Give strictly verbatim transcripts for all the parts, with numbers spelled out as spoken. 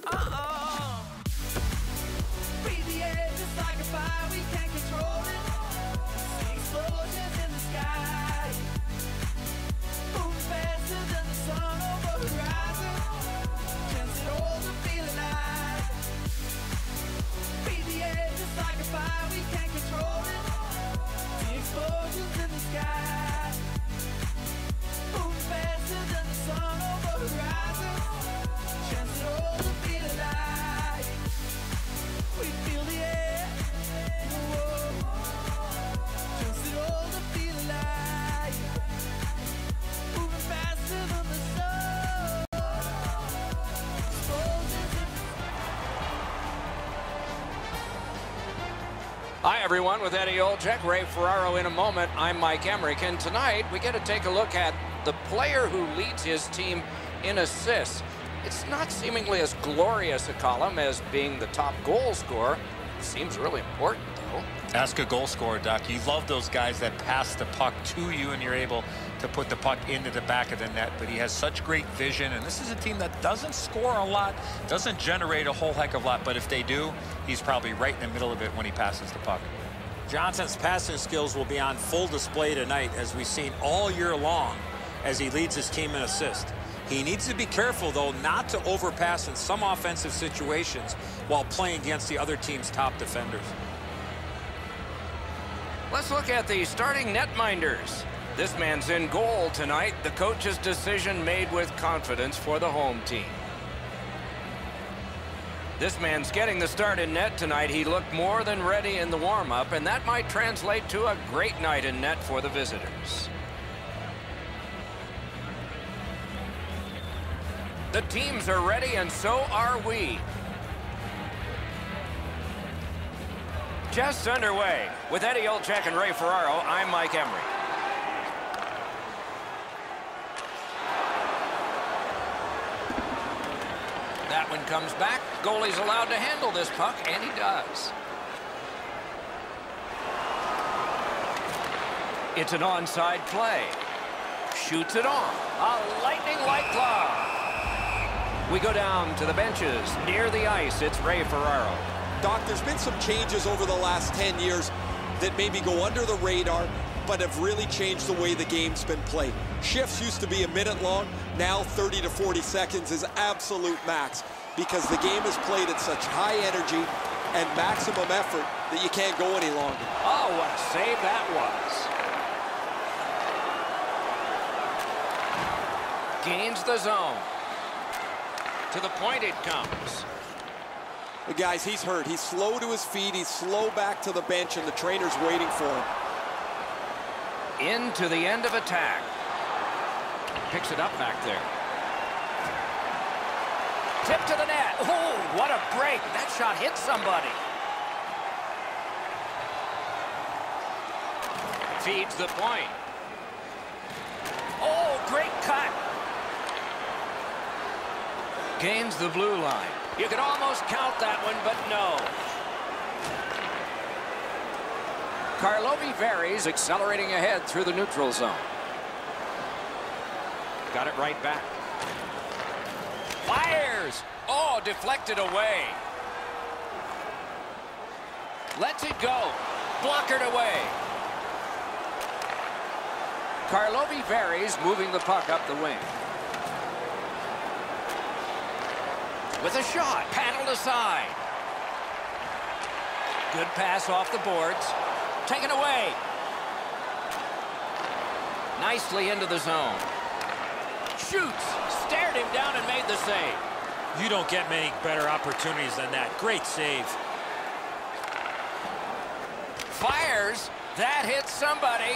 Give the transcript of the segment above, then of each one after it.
Uh-uh. Breathe the air just like a fire, we can't control it. See explosions in the sky, moving faster than the sun over the horizon. Chance it all to feel alive. Breathe the air just like a fire, we can't control it. See explosions in the sky, moving faster than the sun over the horizon. Chance it all to feel alive. We feel the air. Whoa. Chance it all to feel alive. Moving faster than the sun. Explosions in the Hi, everyone, with Eddie Olczyk, Ray Ferraro in a moment. I'm Mike Emmerich, and tonight we get to take a look at the player who leads his team in assists. It's not seemingly as glorious a column as being the top goal scorer. It seems really important, though. Ask a goal scorer, Doc. You love those guys that pass the puck to you and you're able to put the puck into the back of the net. But he has such great vision, and this is a team that doesn't score a lot, doesn't generate a whole heck of a lot. But if they do, he's probably right in the middle of it when he passes the puck. Johnson's passing skills will be on full display tonight, as we've seen all year long, as he leads his team in assists. He needs to be careful, though, not to overpass in some offensive situations while playing against the other team's top defenders. Let's look at the starting netminders. This man's in goal tonight. The coach's decision made with confidence for the home team. This man's getting the start in net tonight. He looked more than ready in the warm-up, and that might translate to a great night in net for the visitors. The teams are ready, and so are we. Just underway. With Eddie Olczyk and Ray Ferraro, I'm Mike Emmerich. That one comes back. Goalie's allowed to handle this puck, and he does. It's an onside play. Shoots it on. A lightning-like glove. We go down to the benches near the ice. It's Ray Ferraro. Doc, there's been some changes over the last ten years that maybe go under the radar, but have really changed the way the game's been played. Shifts used to be a minute long. Now thirty to forty seconds is absolute max, because the game is played at such high energy and maximum effort that you can't go any longer. Oh, what a save that was. Gains the zone. To the point it comes. But guys, he's hurt. He's slow to his feet. He's slow back to the bench, and the trainer's waiting for him. Into the end of attack. Picks it up back there. Tip to the net. Oh, what a break. That shot hit somebody. Feeds the point. Oh, great cut. Gains the blue line. You could almost count that one, but no. Karlovy Vary's accelerating ahead through the neutral zone. Got it right back. Fires! Oh, deflected away. Lets it go. Blockered away. Karlovy Vary's moving the puck up the wing. With a shot, paddled aside. Good pass off the boards. Taken away. Nicely into the zone. Shoots, stared him down and made the save. You don't get many better opportunities than that. Great save. Fires. That hits somebody.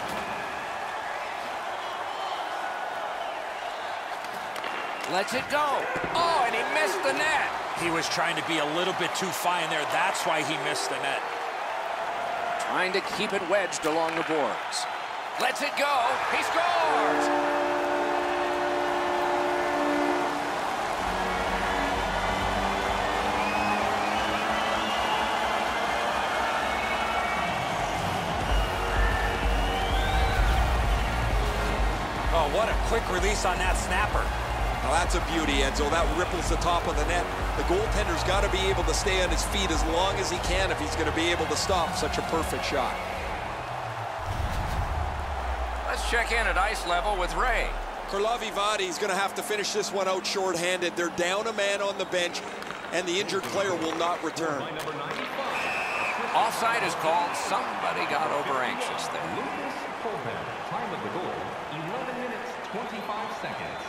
Lets it go. Oh, and he missed the net. He was trying to be a little bit too fine there. That's why he missed the net. Trying to keep it wedged along the boards. Lets it go. He scores. Oh, what a quick release on that snapper. Now that's a beauty, Enzo. That ripples the top of the net. The goaltender's got to be able to stay on his feet as long as he can if he's going to be able to stop such a perfect shot. Let's check in at ice level with Ray. Karlovy Vary is going to have to finish this one out short-handed. They're down a man on the bench, and the injured player will not return. Offside is called. Somebody got over anxious there. Lucas Colbert, time of the goal, eleven minutes, twenty-five seconds.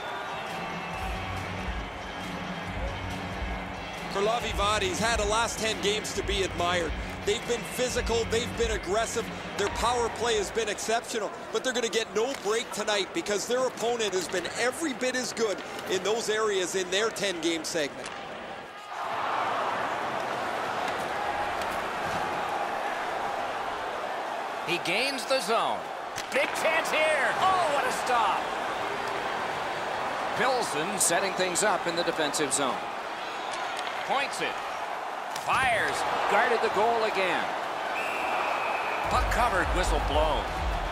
Karlovy Vary's had the last ten games to be admired. They've been physical, they've been aggressive, their power play has been exceptional, but they're going to get no break tonight because their opponent has been every bit as good in those areas in their ten-game segment. He gains the zone. Big chance here. Oh, what a stop. Pilsen setting things up in the defensive zone. Points it. Fires. Guarded the goal again. Puck covered. Whistle blown.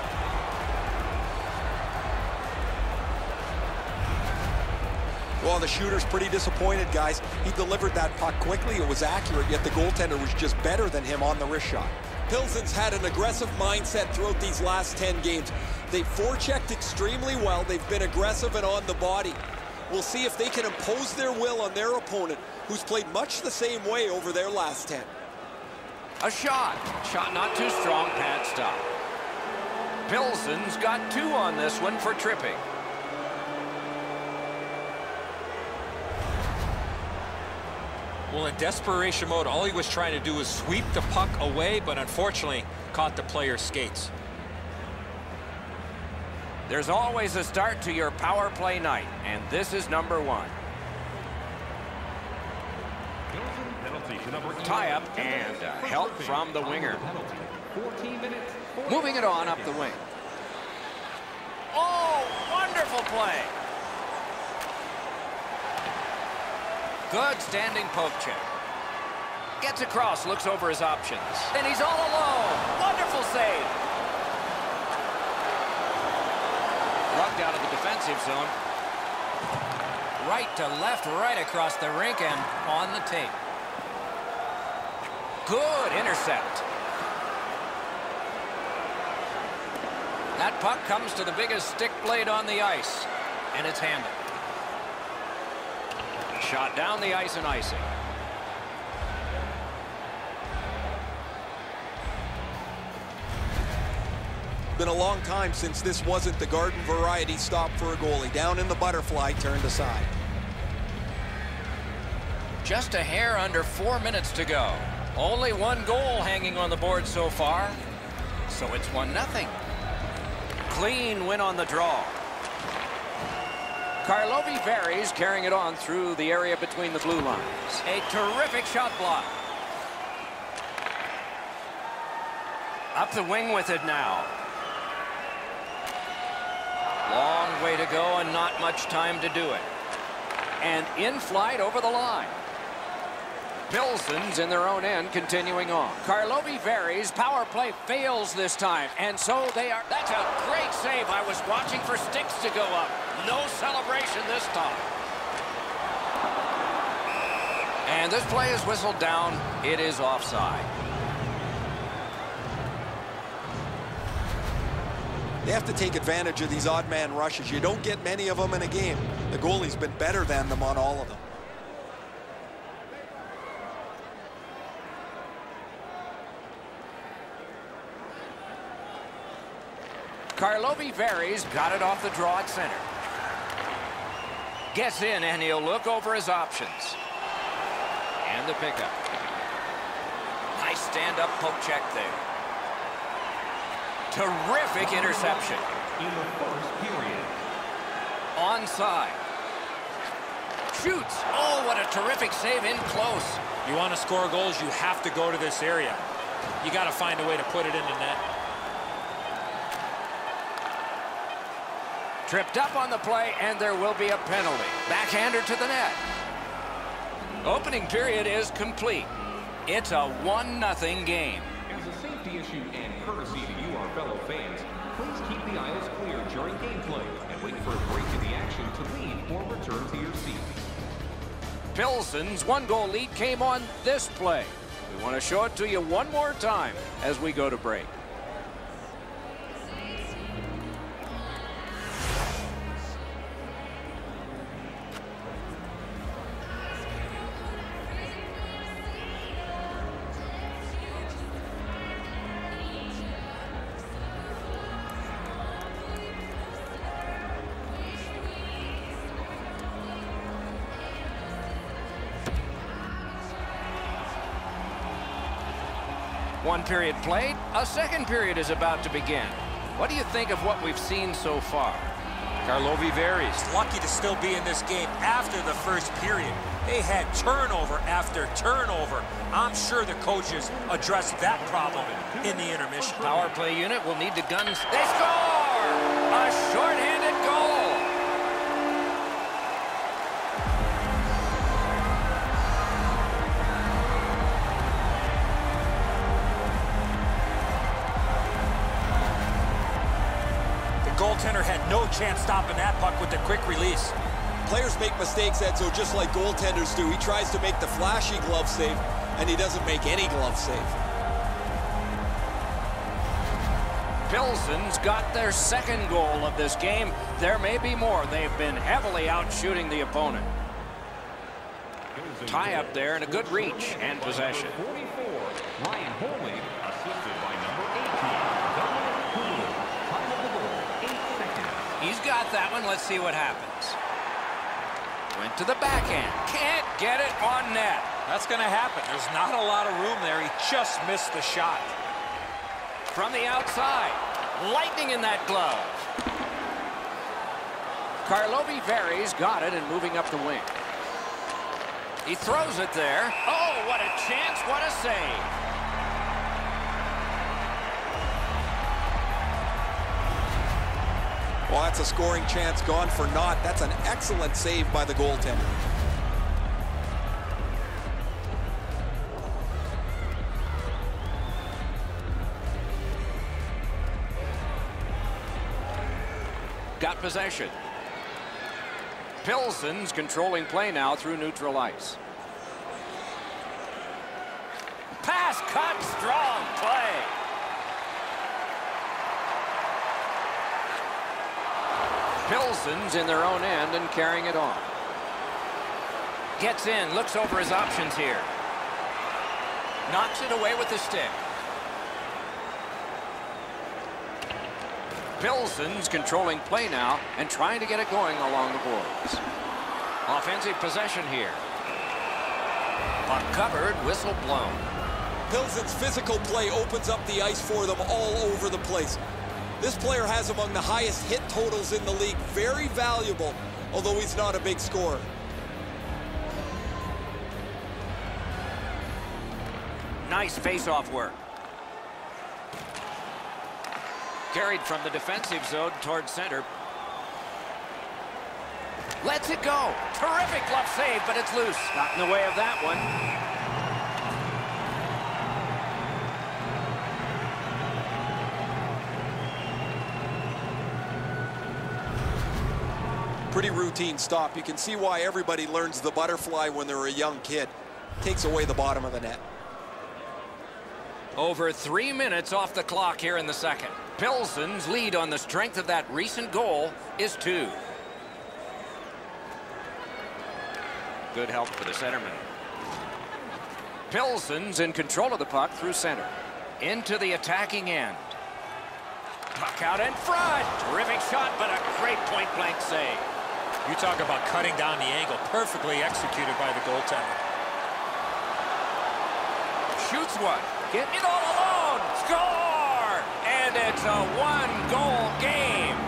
Well, the shooter's pretty disappointed, guys. He delivered that puck quickly. It was accurate, yet the goaltender was just better than him on the wrist shot. Pilsen's had an aggressive mindset throughout these last ten games. They've forechecked extremely well. They've been aggressive and on the body. We'll see if they can impose their will on their opponent, who's played much the same way over their last ten. A shot. Shot not too strong. Pad stop. Pilsen's got two on this one for tripping. Well, in desperation mode, all he was trying to do was sweep the puck away, but unfortunately caught the player's skates. There's always a start to your power play night, and this is number one. Tie up and uh, help from the winger. Moving it on up the wing. Oh, wonderful play. Good standing poke check. Gets across, looks over his options. And he's all alone. Wonderful save. Rugged out of the defensive zone. Right to left, right across the rink and on the tape. Good intercept. That puck comes to the biggest stick blade on the ice, and it's handed. Shot down the ice and icing. Been a long time since this wasn't the garden variety stop for a goalie. Down in the butterfly, turned aside. Just a hair under four minutes to go. Only one goal hanging on the board so far. So it's one nothing. Clean win on the draw. Karlovy Vary's carrying it on through the area between the blue lines. A terrific shot block. Up the wing with it now. Long way to go and not much time to do it. And in flight over the line. Pilsen's in their own end, continuing on. Karlovy Vary's power play fails this time, and so they are. That's a great save. I was watching for sticks to go up. No celebration this time. And this play is whistled down. It is offside. They have to take advantage of these odd man rushes. You don't get many of them in a game. The goalie's been better than them on all of them. Karlovy Vary's got it off the draw at center. Gets in, and he'll look over his options. And the pickup. Nice stand-up poke check there. Terrific interception. In the first period. Onside. Shoots. Oh, what a terrific save in close. You want to score goals, you have to go to this area. You got to find a way to put it in the net. Tripped up on the play, and there will be a penalty. Backhander to the net. Opening period is complete. It's a one nothing game. As a safety issue and courtesy to you, our fellow fans, please keep the aisles clear during gameplay and wait for a break in the action to lead or return to your seat. Pilsen's one-goal lead came on this play. We want to show it to you one more time as we go to break. One period played, a second period is about to begin. What do you think of what we've seen so far? Karlovy Vary's lucky to still be in this game after the first period. They had turnover after turnover. I'm sure the coaches addressed that problem in the intermission. Power play unit will need the guns. They score! A shorthanded goal! Goaltender had no chance stopping that puck with the quick release. Players make mistakes, Edzo, just like goaltenders do. He tries to make the flashy glove save, and he doesn't make any glove save. Pilsen's got their second goal of this game. There may be more. They've been heavily out shooting the opponent. Tie up there and a good reach and possession. forty-four, Ryan Holing, assisted by number eighteen, Dominic Cooley. Time of the goal, eight seconds. He's got that one. Let's see what happens. Went to the backhand. Can't get it on net. That's going to happen. There's not a lot of room there. He just missed the shot. From the outside. Lightning in that glove. Karlovy Vary's got it and moving up the wing. He throws it there. Oh, what a chance. What a save. Well, that's a scoring chance gone for naught. That's an excellent save by the goaltender. Got possession. Pilsen's controlling play now through neutral ice. Pass cut, strong play. Pilsen's in their own end and carrying it on. Gets in, looks over his options here. Knocks it away with the stick. Pilsen's controlling play now and trying to get it going along the boards. Offensive possession here. Puck covered, whistle blown. Pilsen's physical play opens up the ice for them all over the place. This player has among the highest hit totals in the league. Very valuable, although he's not a big scorer. Nice face-off work. Carried from the defensive zone toward center. Lets it go. Terrific glove save, but it's loose. Got in the way of that one. Pretty routine stop. You can see why everybody learns the butterfly when they're a young kid. Takes away the bottom of the net. Over three minutes off the clock here in the second. Pilsen's lead on the strength of that recent goal is two. Good help for the centerman. Pilsen's in control of the puck through center. Into the attacking end. Puck out in front. Terrific shot, but a great point-blank save. You talk about cutting down the angle. Perfectly executed by the goaltender. Shoots one. Getting it all alone. Score! And it's a one-goal game.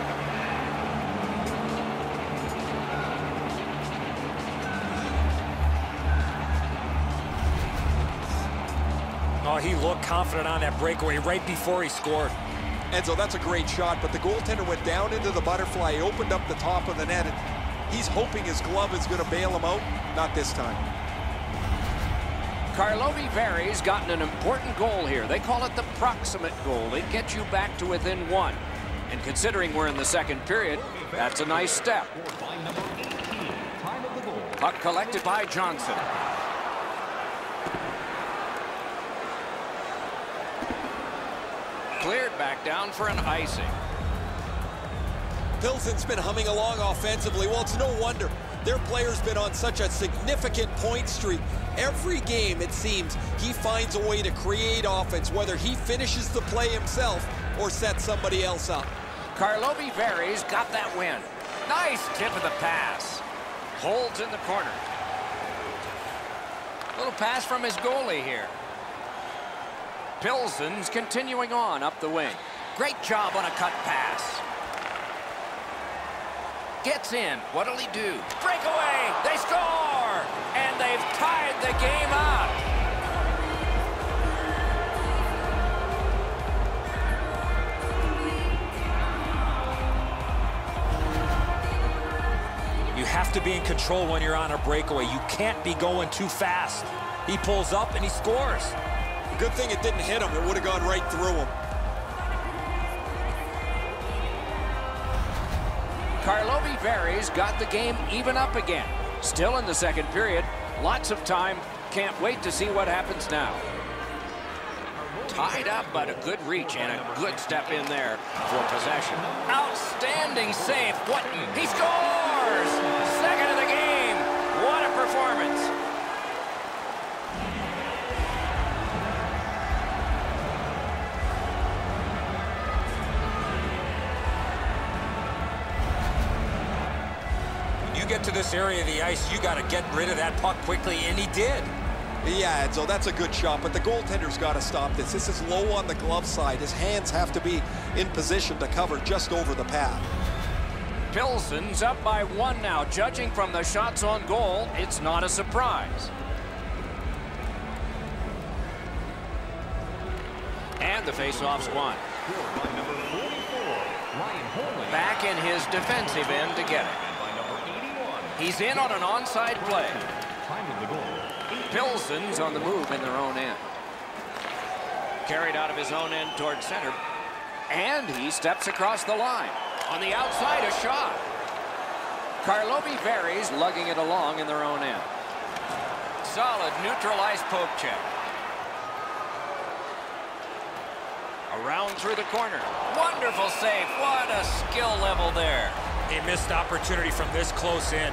Oh, he looked confident on that breakaway right before he scored. Enzo, that's a great shot, but the goaltender went down into the butterfly. He opened up the top of the net, and he's hoping his glove is going to bail him out. Not this time. Karlovy Vary's gotten an important goal here. They call it the proximate goal. It gets you back to within one. And considering we're in the second period, that's a nice step. By number eighteen. Puck collected by Johnson. Cleared back down for an icing. Pilsen's been humming along offensively. Well, it's no wonder. Their player's been on such a significant point streak. Every game, it seems, he finds a way to create offense, whether he finishes the play himself or sets somebody else up. Karlovy Vary's got that win. Nice tip of the pass. Holds in the corner. Little pass from his goalie here. Pilsen's continuing on up the wing. Great job on a cut pass. Gets in. What'll he do? Breakaway! They score! And they've tied the game up. You have to be in control when you're on a breakaway. You can't be going too fast. He pulls up and he scores. Good thing it didn't hit him. It would have gone right through him. Karlovy Vary's got the game even up again. Still in the second period. Lots of time. Can't wait to see what happens now. Tied up, but a good reach and a good step in there for possession. Outstanding save. Whatton. He scores! Second of the game. What a performance. Get to this area of the ice, you got to get rid of that puck quickly, and he did. Yeah, Edzo, that's a good shot, but the goaltender's got to stop this. This is low on the glove side. His hands have to be in position to cover just over the pad. Pilsen's up by one now. Judging from the shots on goal, it's not a surprise. And the faceoff's won. Back in his defensive end to get it. He's in on an onside play. Pilsen's on the move in their own end. Carried out of his own end toward center. And he steps across the line. On the outside, a shot. Karlovy Vary's lugging it along in their own end. Solid neutralized poke check. Around through the corner. Wonderful save. What a skill level there. A missed opportunity from this close in.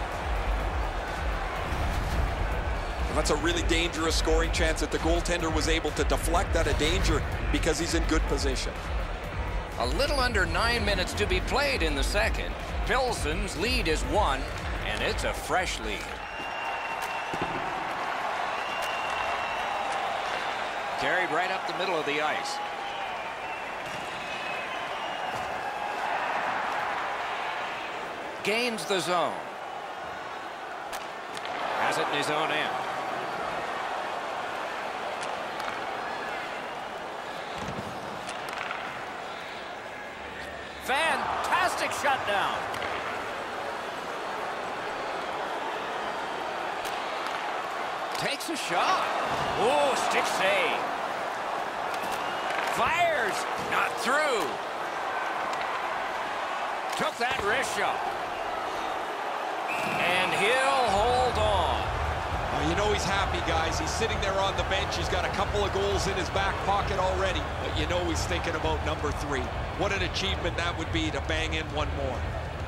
That's a really dangerous scoring chance that the goaltender was able to deflect out of danger because he's in good position. A little under nine minutes to be played in the second. Pilsen's lead is one, and it's a fresh lead. Carried right up the middle of the ice. Gains the zone. Has it in his own end. Fantastic shutdown. Takes a shot. Oh, stick save. Fires. Not through. Took that wrist shot. And he'll hold on. Well, you know he's happy, guys. He's sitting there on the bench. He's got a couple of goals in his back pocket already. But you know he's thinking about number three. What an achievement that would be to bang in one more.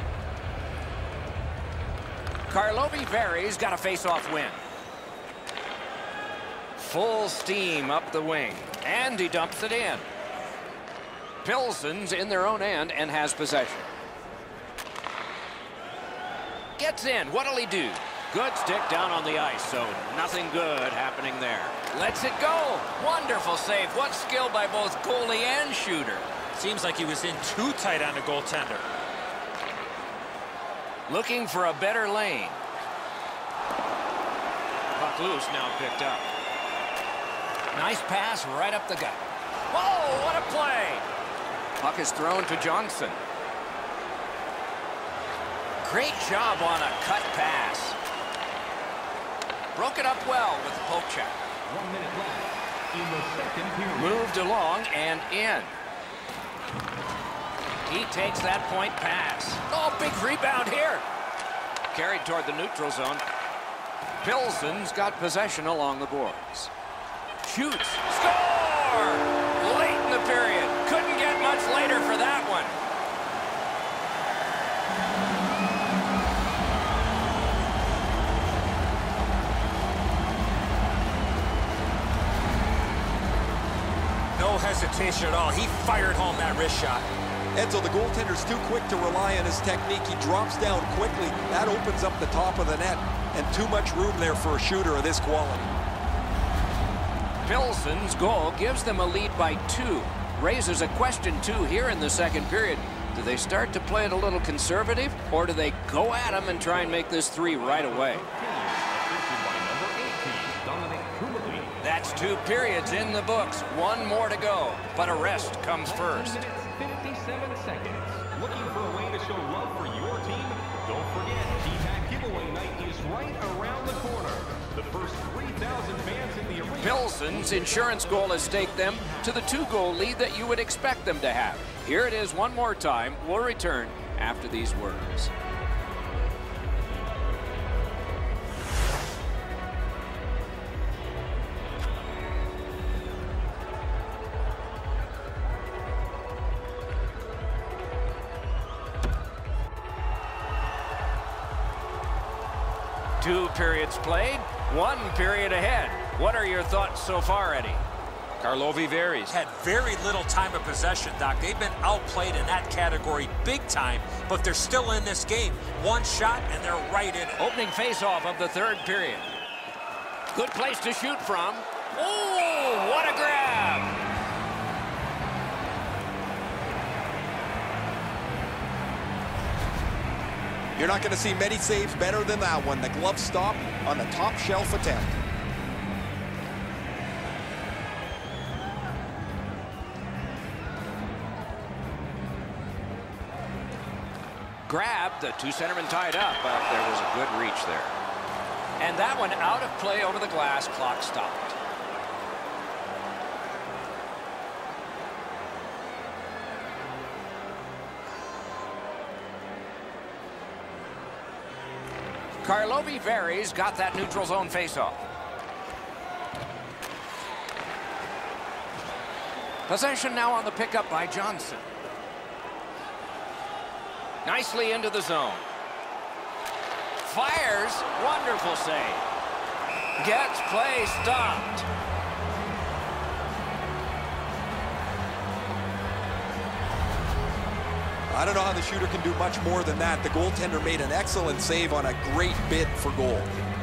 Karlovy Vary's got a face-off win. Full steam up the wing. And he dumps it in. Pilsen's in their own end and has possession. Gets in. What'll he do? Good stick down on the ice, so nothing good happening there. Lets it go. Wonderful save. What skill by both goalie and shooter. Seems like he was in too tight on the goaltender. Looking for a better lane. Puck loose, now picked up. Nice pass right up the gut. Whoa, what a play. Puck is thrown to Johnson. Great job on a cut pass. Broke it up well with the poke check. One minute left in the second period. Moved along and in. He takes that point pass. Oh, big rebound here. Carried toward the neutral zone. Pilsen's got possession along the boards. Shoots. Score! Late in the period. Couldn't get much later for that one. No hesitation at all. He fired home that wrist shot. Edzo, the goaltender's too quick to rely on his technique. He drops down quickly. That opens up the top of the net, and too much room there for a shooter of this quality. Pilsen's goal gives them a lead by two. Raises a question, too, here in the second period. Do they start to play it a little conservative, or do they go at them and try and make this three right away? That's two periods in the books. One more to go, but a rest comes first. fifty-seven seconds. Looking for a way to show love for your team? Don't forget, T-Pack giveaway night is right around the corner. The first three thousand fans in the arena. Pilsen's insurance goal has staked them to the two-goal lead that you would expect them to have. Here it is one more time. We'll return after these words. Two periods played, one period ahead. What are your thoughts so far, Eddie? Karlovy Varies had very little time of possession, Doc. They've been outplayed in that category big time, but they're still in this game. One shot, and they're right in it. Opening face-off of the third period. Good place to shoot from. Oh, what a grab! You're not going to see many saves better than that one. The glove stop on the top shelf attempt. Grab, the two centermen tied up, but there was a good reach there. And that one out of play over the glass, clock stopped. Karlovy Varies got that neutral zone faceoff. Possession now on the pickup by Johnson. Nicely into the zone. Fires. Wonderful save. Gets play stopped. I don't know how the shooter can do much more than that. The goaltender made an excellent save on a great bid for goal.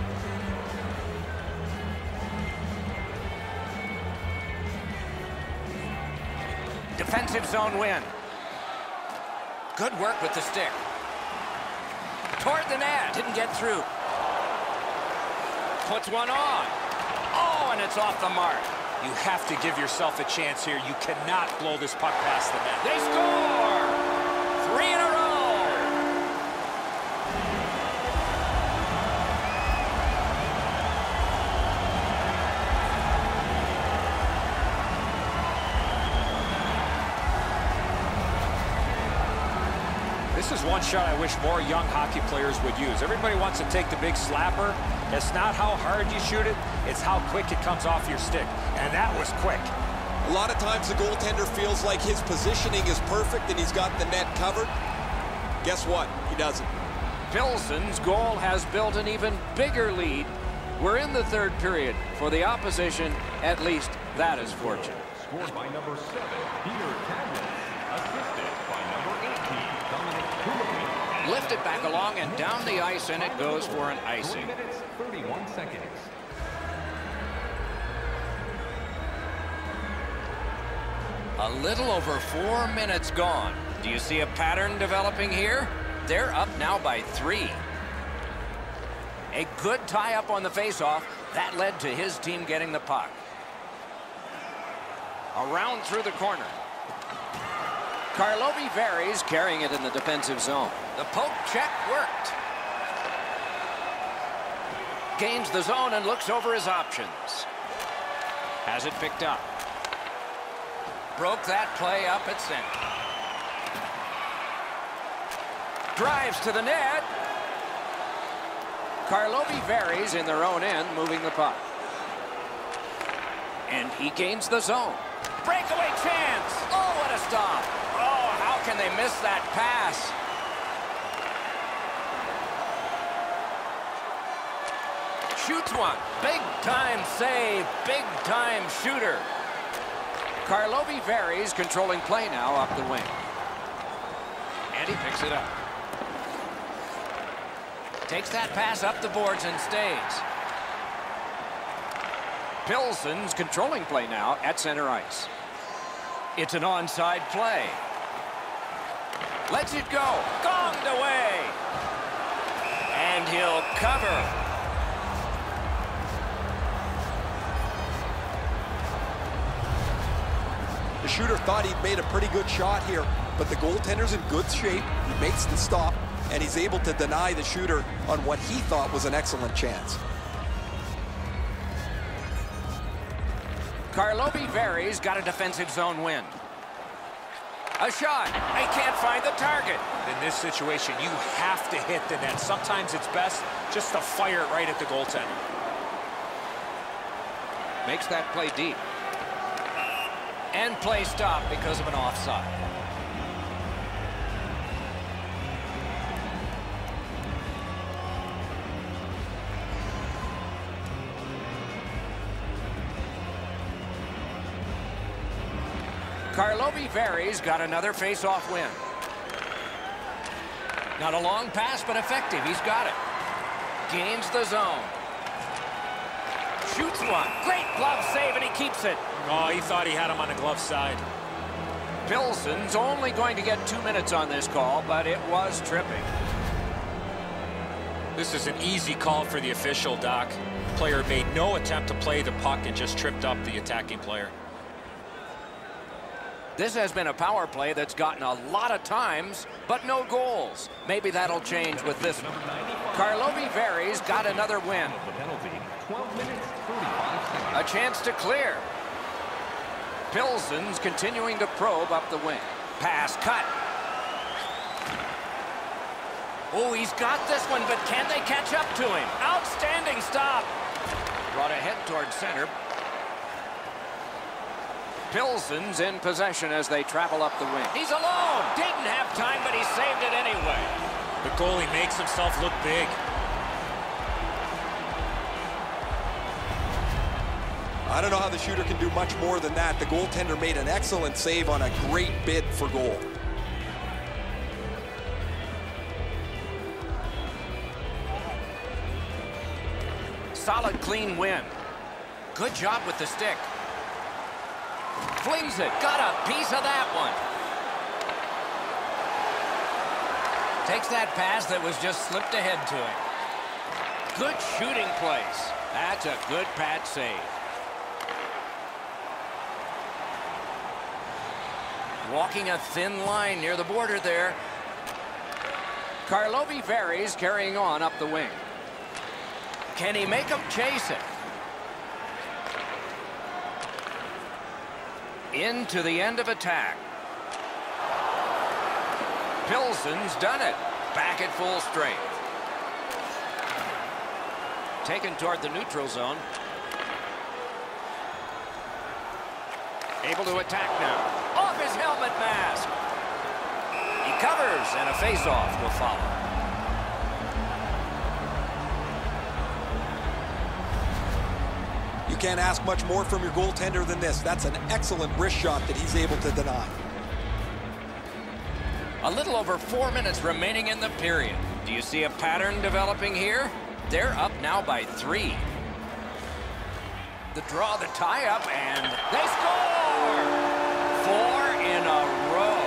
Defensive zone win. Good work with the stick. Toward the net. Didn't get through. Puts one on. Oh, and it's off the mark. You have to give yourself a chance here. You cannot blow this puck past the net. They score! Three in a row! This is one shot I wish more young hockey players would use. Everybody wants to take the big slapper. It's not how hard you shoot it, it's how quick it comes off your stick. And that was quick. A lot of times the goaltender feels like his positioning is perfect and he's got the net covered. Guess what? He doesn't. Pilsen's goal has built an even bigger lead. We're in the third period. For the opposition, at least that is fortunate. Scored by number seven, Peter Tadman. Assisted by number eighteen, Dominic Kulik. Lifted back along and down the ice, and it goes for an icing. three minutes, thirty-one seconds. A little over four minutes gone. Do you see a pattern developing here? They're up now by three. A good tie-up on the faceoff. That led to his team getting the puck. Around through the corner. Karlovy Varies carrying it in the defensive zone. The poke check worked. Gains the zone and looks over his options. Has it picked up. Broke that play up at center. Drives to the net. Karlovy varies in their own end, moving the puck. And he gains the zone. Breakaway chance. Oh, what a stop. Oh, how can they miss that pass? Shoots one. Big time save. Big time shooter. Karlovy varies, controlling play now up the wing. And he picks it up. Takes that pass up the boards and stays. Pilson's controlling play now at center ice. It's an onside play. Lets it go. Gonged away. And he'll cover. The shooter thought he'd made a pretty good shot here, but the goaltender's in good shape. He makes the stop, and he's able to deny the shooter on what he thought was an excellent chance. Karlovy varies, got a defensive zone win. A shot. They can't find the target. In this situation, you have to hit the net. Sometimes it's best just to fire it right at the goaltender. Makes that play deep. And play stopped because of an offside. Karlovy varies, got another face-off win. Not a long pass, but effective. He's got it. Gains the zone. Shoots one. Great glove save, and he keeps it. Oh, he thought he had him on the glove side. Pilson's only going to get two minutes on this call, but it was tripping. This is an easy call for the official, Doc. Player made no attempt to play the puck and just tripped up the attacking player. This has been a power play that's gotten a lot of times, but no goals. Maybe that'll change with this one. Karlovy varies, got another win. A chance to clear. Pilson's continuing to probe up the wing. Pass cut. Oh, he's got this one, but can they catch up to him? Outstanding stop. Brought ahead towards center. Pilson's in possession as they travel up the wing. He's alone. Didn't have time, but he saved it anyway. The goalie makes himself look big. I don't know how the shooter can do much more than that. The goaltender made an excellent save on a great bid for goal. Solid, clean win. Good job with the stick. Flings it. Got a piece of that one. Takes that pass that was just slipped ahead to him. Good shooting place. That's a good pad save. Walking a thin line near the border there. Karlovy varies, carrying on up the wing. Can he make him chase it? Into the end of attack. Pilson's done it. Back at full strength. Taken toward the neutral zone. Able to attack now. Off his helmet mask. He covers, and a face-off will follow. You can't ask much more from your goaltender than this. That's an excellent wrist shot that he's able to deny. A little over four minutes remaining in the period. Do you see a pattern developing here? They're up now by three. The draw, the tie-up, and they score! Four in a row.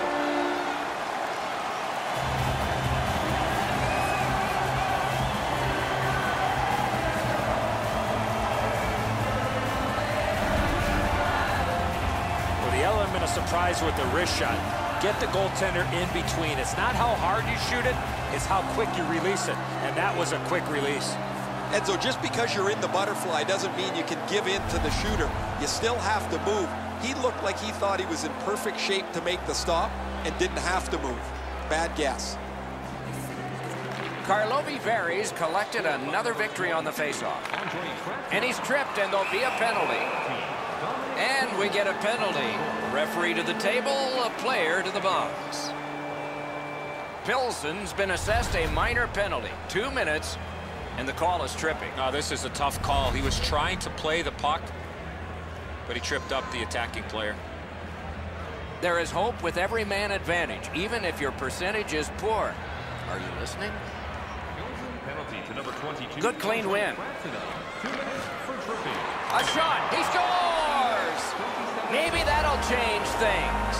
Well, the element of surprise with the wrist shot. Get the goaltender in between. It's not how hard you shoot it, it's how quick you release it. And that was a quick release. And so just because you're in the butterfly doesn't mean you can give in to the shooter. You still have to move. He looked like he thought he was in perfect shape to make the stop and didn't have to move. Bad guess. Karlovy Vary's collected another victory on the faceoff. And he's tripped, and there'll be a penalty. And we get a penalty. Referee to the table, a player to the box. Pilsen's been assessed a minor penalty. Two minutes, and the call is tripping. Oh, this is a tough call. He was trying to play the puck, but he tripped up the attacking player. There is hope with every man advantage, even if your percentage is poor. Are you listening? Penalty to number twenty-two. Good clean win. Two minutes for tripping. A shot. He scores! Maybe that'll change things.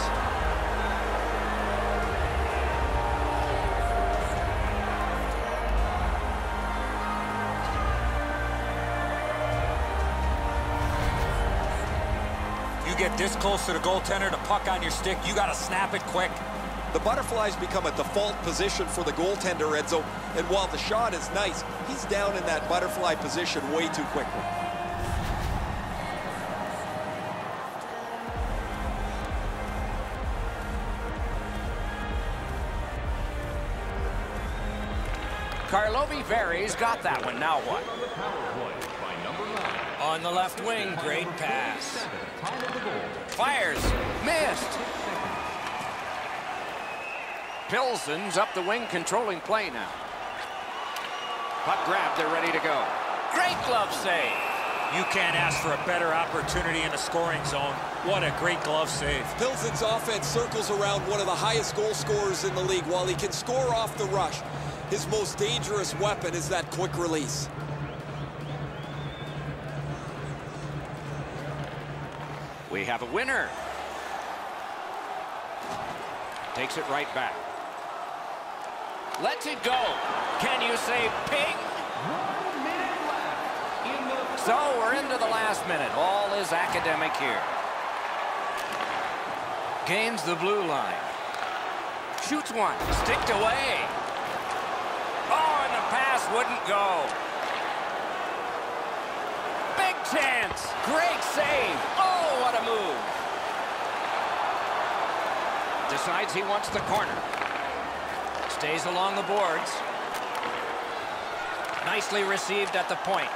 You get this close to the goaltender, the puck on your stick, you got to snap it quick. The butterflies become a default position for the goaltender, Edzo, and while the shot is nice, he's down in that butterfly position way too quickly. Karlovy Vary's got that one. Now what? Power play by number nine. On the left wing, great pass. Time of the goal. Fires. Missed. Pilsen's up the wing, controlling play now. Puck grab, they're ready to go. Great glove save. You can't ask for a better opportunity in the scoring zone. What a great glove save. Pilsen's offense circles around one of the highest goal scorers in the league. While he can score off the rush, his most dangerous weapon is that quick release. We have a winner. Takes it right back. Lets it go. Can you say ping? One minute left in the... So we're into the last minute. All is academic here. Gains the blue line. Shoots one. Sticked away. Oh, and the pass wouldn't go. Big chance. Great save. Oh, what a move. Decides he wants the corner. Stays along the boards. Nicely received at the point.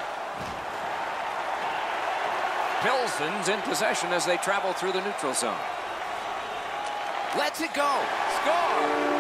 Pilsen's in possession as they travel through the neutral zone. Lets it go. Score!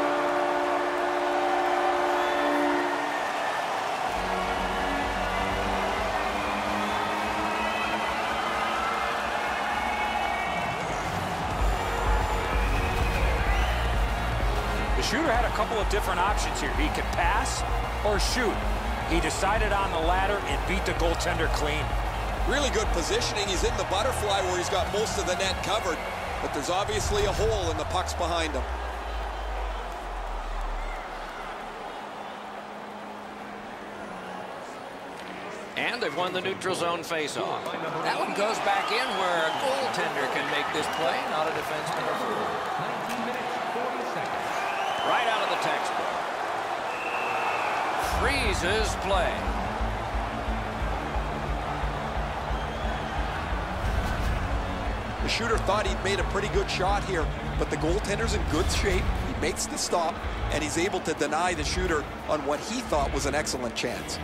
The shooter had a couple of different options here. He could pass or shoot. He decided on the latter and beat the goaltender clean. Really good positioning. He's in the butterfly where he's got most of the net covered, but there's obviously a hole and the puck's behind him. And they've won the neutral zone face-off. That one goes back in where a goaltender can make this play, not a defenseman. nineteen minutes, forty seconds. Right out of the textbook. Freezes play. The shooter thought he'd made a pretty good shot here, but the goaltender's in good shape. He makes the stop, and he's able to deny the shooter on what he thought was an excellent chance.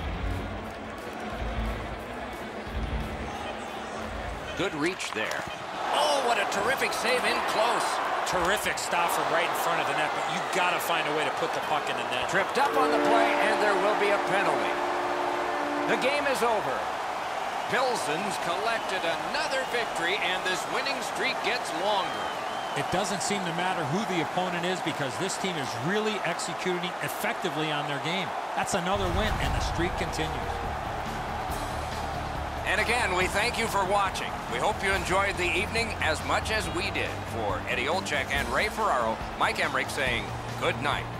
Good reach there. Oh, what a terrific save in close. Terrific stop from right in front of the net, but you got to find a way to put the puck in the net. Tripped up on the play, and there will be a penalty. The game is over. Pilsen's collected another victory, and this winning streak gets longer. It doesn't seem to matter who the opponent is because this team is really executing effectively on their game. That's another win, and the streak continues. And again, we thank you for watching. We hope you enjoyed the evening as much as we did. For Eddie Olczyk and Ray Ferraro, Mike Emrick saying good night.